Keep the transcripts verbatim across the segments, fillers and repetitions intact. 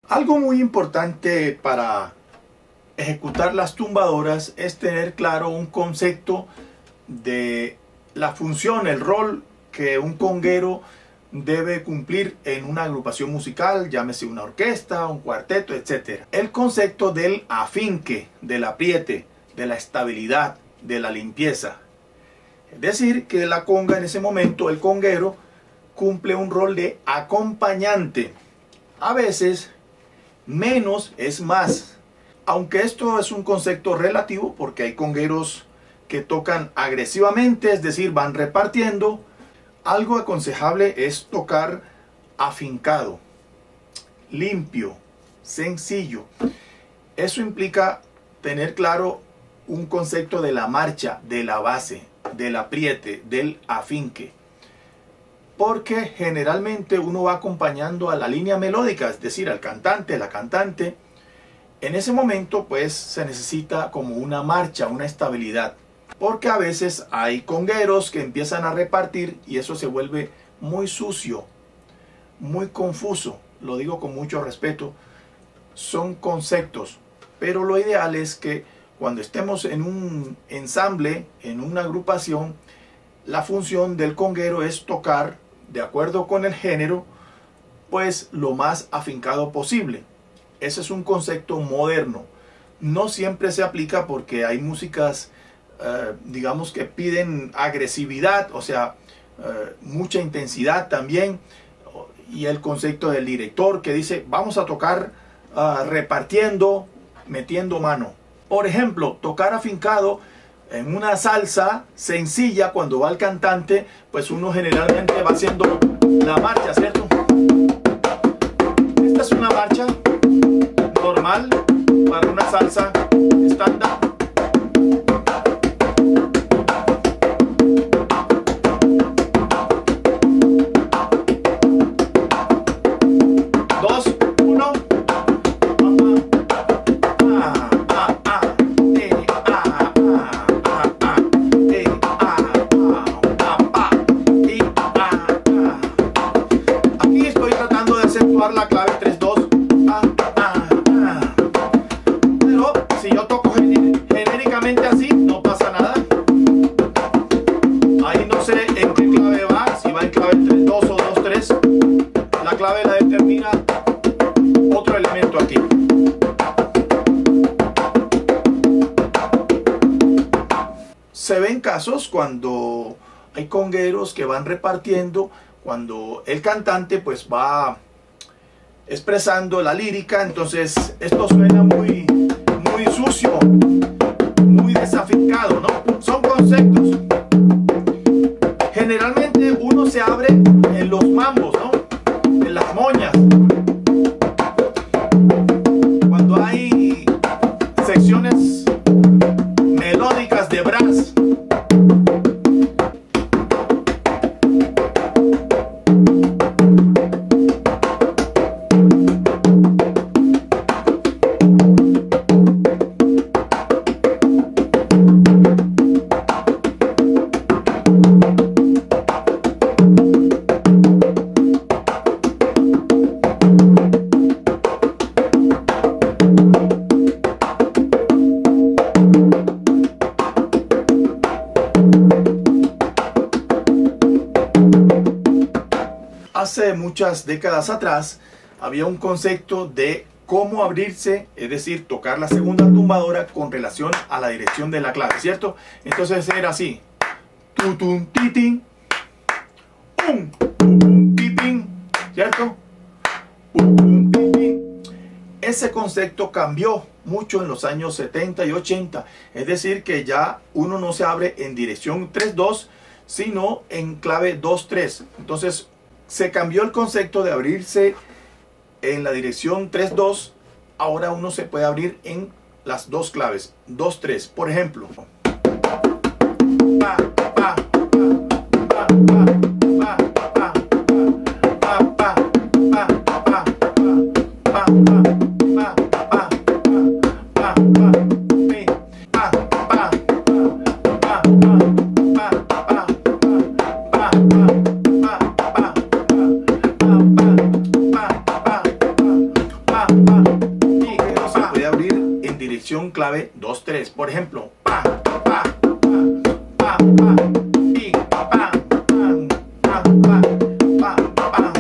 Algo muy importante para ejecutar las tumbadoras es tener claro un concepto de la función, el rol que un conguero debe cumplir en una agrupación musical, llámese una orquesta, un cuarteto, etcétera. El concepto del afinque, del apriete, de la estabilidad, de la limpieza. Es decir, que la conga en ese momento, el conguero, cumple un rol de acompañante. A veces, menos es más. Aunque esto es un concepto relativo, porque hay congueros que tocan agresivamente, es decir, van repartiendo. Algo aconsejable es tocar afincado, limpio, sencillo. Eso implica tener claro un concepto de la marcha, de la base, del apriete, del afinque. Porque generalmente uno va acompañando a la línea melódica, es decir, al cantante, la cantante. En ese momento pues se necesita como una marcha, una estabilidad. Porque a veces hay congueros que empiezan a repartir y eso se vuelve muy sucio, muy confuso. Lo digo con mucho respeto. Son conceptos, pero lo ideal es que cuando estemos en un ensamble, en una agrupación, la función del conguero es tocar, de acuerdo con el género, pues lo más afincado posible. Ese es un concepto moderno. No siempre se aplica porque hay músicas, eh, digamos, que piden agresividad, o sea, eh, mucha intensidad también. Y el concepto del director que dice, vamos a tocar uh, repartiendo, metiendo mano. Por ejemplo, tocar afincado en una salsa sencilla, cuando va el cantante, pues uno generalmente va haciendo la marcha, ¿cierto? Esta es una marcha normal para una salsa estándar. Dos, uno. Aquí estoy tratando de acentuar la clave tres dos. Pero si yo toco genéricamente así, no pasa nada. Ahí no sé en qué clave va, si va en clave tres dos o dos tres. La clave la determina otro elemento aquí. Se ven casos cuando hay congueros que van repartiendo, cuando el cantante pues va expresando la lírica, entonces esto suena muy, muy sucio, muy desafincado, ¿no? Son conceptos. Generalmente uno se abre en los mambos, ¿no? En las moñas. Cuando hay secciones melódicas de brass. Hace muchas décadas atrás había un concepto de cómo abrirse, es decir, tocar la segunda tumbadora con relación a la dirección de la clave, ¿cierto? Entonces era así. Tutum, titin, um, um, titin, ¿cierto? Um, um, titin. Ese concepto cambió mucho en los años setenta y ochenta. Es decir, que ya uno no se abre en dirección tres dos, sino en clave dos tres. Entonces, se cambió el concepto de abrirse en la dirección tres dos. Ahora uno se puede abrir en las dos claves, dos tres. Por ejemplo, pa, pa, pa, pa, pa, pa, pa, pa, pa, pa, pa, pa, en clave dos tres. Por ejemplo, pa, pa, pa, pa, pa, pi, pa, pa, pa, pa, pa, pa, pa,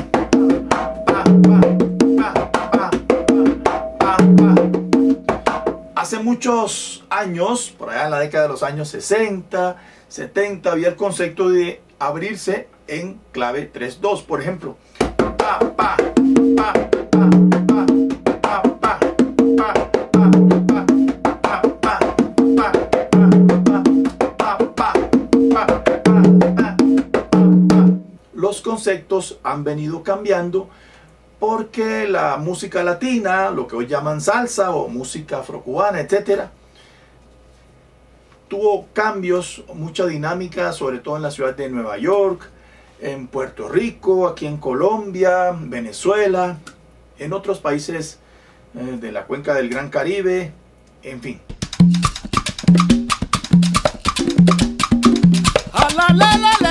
pa, pa, pa. Hace muchos años, por allá en la década de los años sesenta, setenta, había el concepto de abrirse en clave tres dos. Por ejemplo, pa, pa, pa, pa, pa, pa, pa, pa, pa, pa, pa, pa, pa. Los conceptos han venido cambiando porque la música latina, lo que hoy llaman salsa o música afrocubana, etcétera, tuvo cambios, mucha dinámica, sobre todo en la ciudad de Nueva York, en Puerto Rico, aquí en Colombia, Venezuela, en otros países eh, de la cuenca del Gran Caribe, en fin. Ah, la, la, la, la.